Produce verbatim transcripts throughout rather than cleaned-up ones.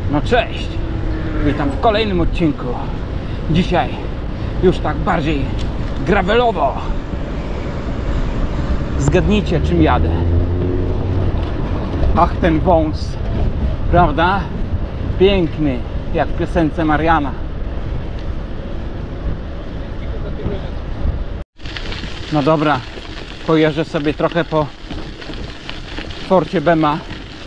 No cześć, witam w kolejnym odcinku. Dzisiaj już tak bardziej gravelowo. Zgadnijcie, czym jadę. Ach, ten wąs, prawda? Piękny, jak w piosence Mariana. No dobra, pojeżdżę sobie trochę po Forcie Bema.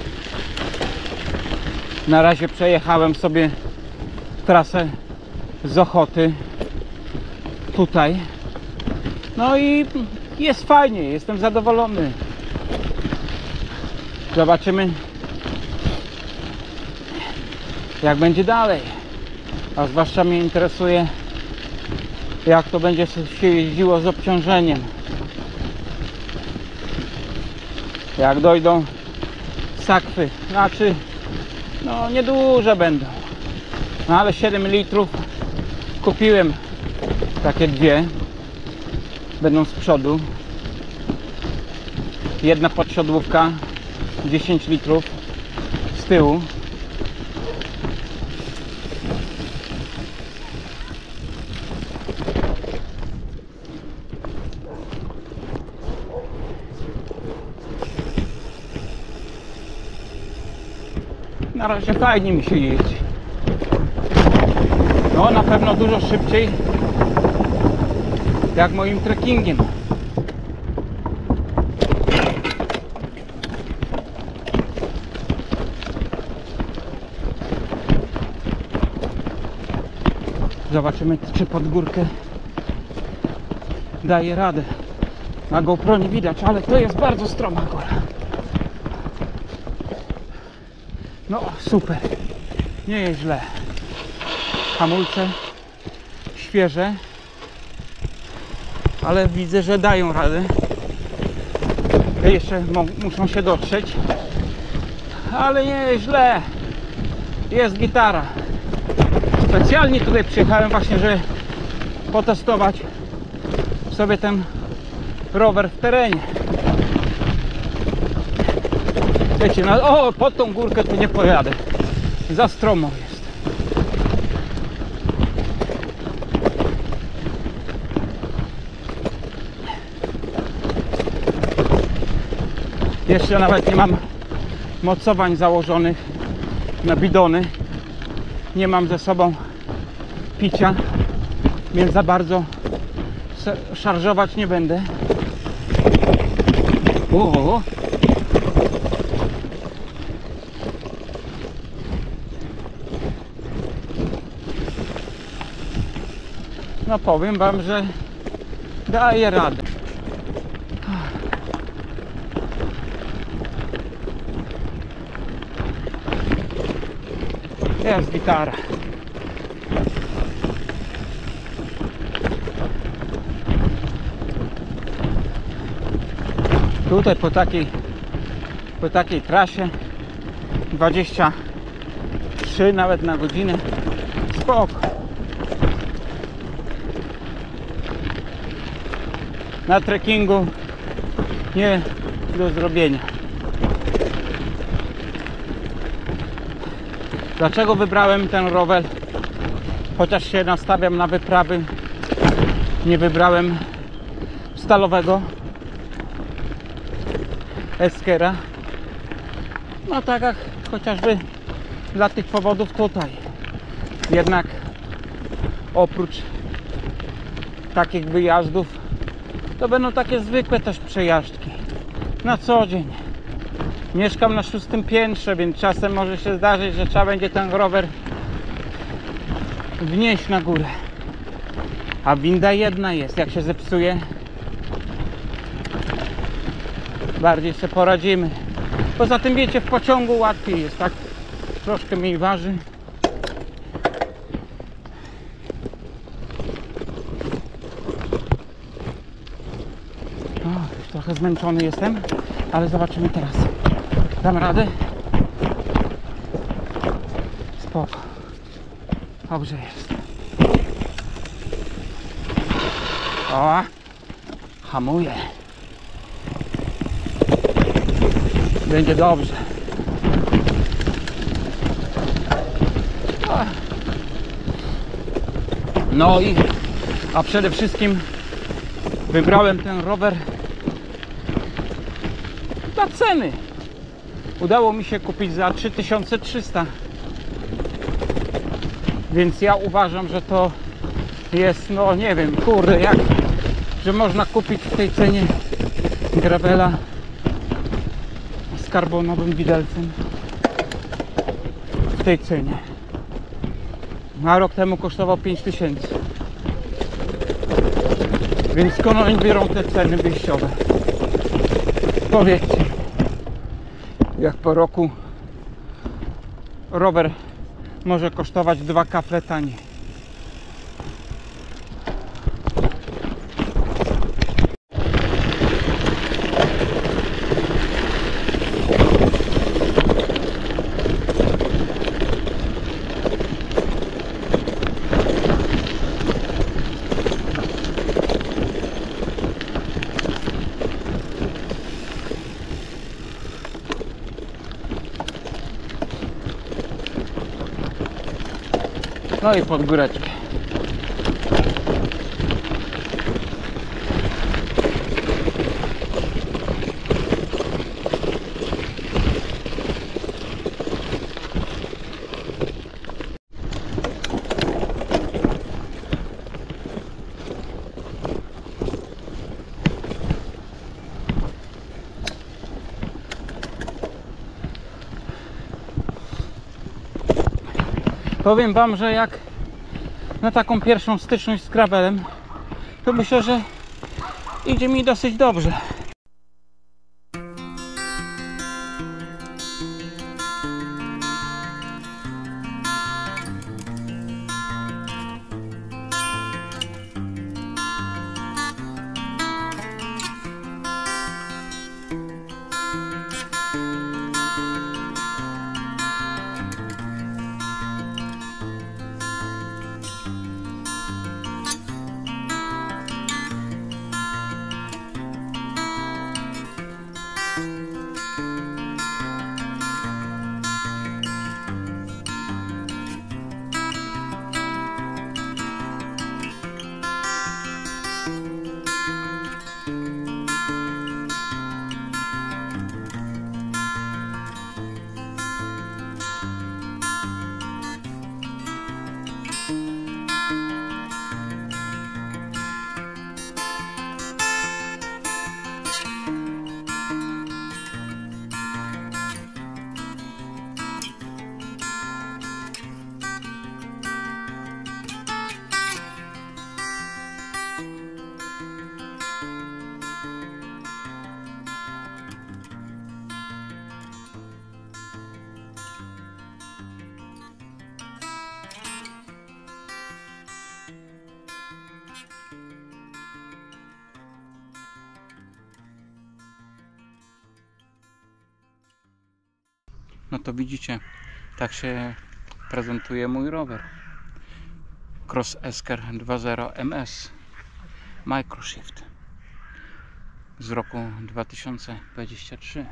Na razie przejechałem sobie trasę z Ochoty tutaj. No i jest fajnie, jestem zadowolony. Zobaczymy, jak będzie dalej. A zwłaszcza mnie interesuje, jak to będzie się jeździło z obciążeniem. Jak dojdą sakwy, znaczy no nieduże będą, no ale siedem litrów kupiłem, takie dwie będą z przodu, jedna podsiodłówka dziesięć litrów z tyłu. Na razie fajnie mi się jeździ. No na pewno dużo szybciej jak moim trekkingiem. Zobaczymy, czy pod górkę daje radę. Na GoPro nie widać, ale to jest bardzo stroma góra. No super, nie jest źle. Hamulce świeże, ale widzę, że dają radę. Jeszcze muszą się dotrzeć, ale nie jest źle. Jest gitara. Specjalnie tutaj przyjechałem właśnie, żeby potestować sobie ten rower w terenie. Wiecie, no, o, pod tą górkę tu nie pojadę. Za stromo jest. Jeszcze nawet nie mam mocowań założonych na bidony. Nie mam ze sobą picia, więc za bardzo szarżować nie będę. O! No powiem wam, że daje radę. Jest gitara. Tutaj po takiej po takiej trasie dwadzieścia trzy nawet na godzinę. Spoko. Na trekkingu nie do zrobienia. Dlaczego wybrałem ten rower? Chociaż się nastawiam na wyprawy, nie wybrałem stalowego Eskera. No tak jak chociażby dla tych powodów tutaj. Jednak oprócz takich wyjazdów to będą takie zwykłe też przejażdżki na co dzień. Mieszkam na szóstym piętrze, więc czasem może się zdarzyć, że trzeba będzie ten rower wnieść na górę. A winda jedna jest, jak się zepsuje, bardziej sobie poradzimy. Poza tym wiecie, w pociągu łatwiej jest, tak? Troszkę mniej waży. O, już trochę zmęczony jestem, ale zobaczymy teraz. Dam radę? Spoko. Dobrze jest. O! Hamuję. Będzie dobrze. No i a przede wszystkim wybrałem ten rower dla ceny. Udało mi się kupić za trzy tysiące trzysta. Więc ja uważam, że to jest, no nie wiem, kurde, jak, że można kupić w tej cenie gravela z karbonowym widelcem w tej cenie. A rok temu kosztował pięć tysięcy. Więc skąd oni biorą te ceny wyjściowe? Powiedzcie, jak po roku rower może kosztować dwa kafle taniej. No i pod góreczkę. Powiem wam, że jak na taką pierwszą styczność z gravelem, to myślę, że idzie mi dosyć dobrze. No to widzicie, tak się prezentuje mój rower. Cross Esker dwa zero M S Microshift z roku dwa tysiące dwudziestego trzeciego.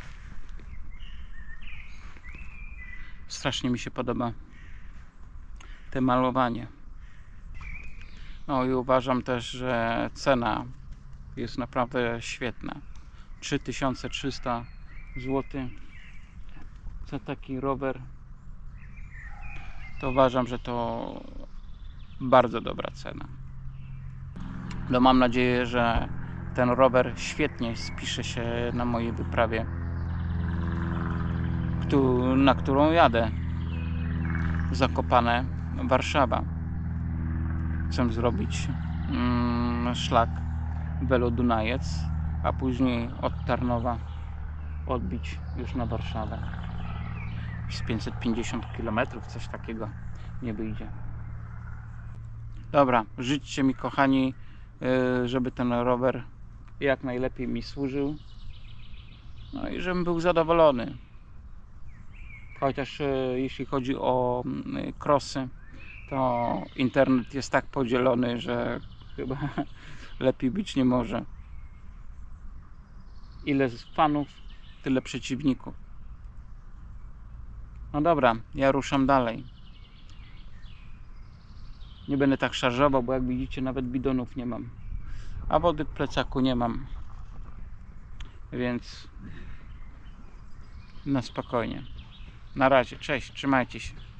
Strasznie mi się podoba te malowanie. No i uważam też, że cena jest naprawdę świetna. trzy tysiące trzysta złotych za taki rower. To uważam, że to bardzo dobra cena. No mam nadzieję, że ten rower świetnie spisze się na mojej wyprawie, na którą jadę. Zakopane, Warszawa. Chcę zrobić mm, szlak Welo-Dunajec, a później od Tarnowa odbić już na Warszawę. Z pięćset pięćdziesiąt kilometrów, coś takiego nie wyjdzie. Dobra, życzcie mi, kochani, żeby ten rower jak najlepiej mi służył, no i żebym był zadowolony. Chociaż jeśli chodzi o crossy, to internet jest tak podzielony, że chyba lepiej być nie może. Ile fanów, tyle przeciwników. No dobra, ja ruszam dalej. Nie będę tak szarżował, bo jak widzicie nawet bidonów nie mam. A wody w plecaku nie mam. Więc na spokojnie. Na razie, cześć, trzymajcie się.